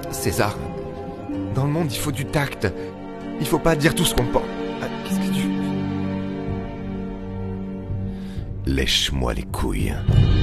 César, dans le monde, il faut du tact. Il faut pas dire tout ce qu'on pense. Qu'est-ce que tu... Lèche-moi les couilles.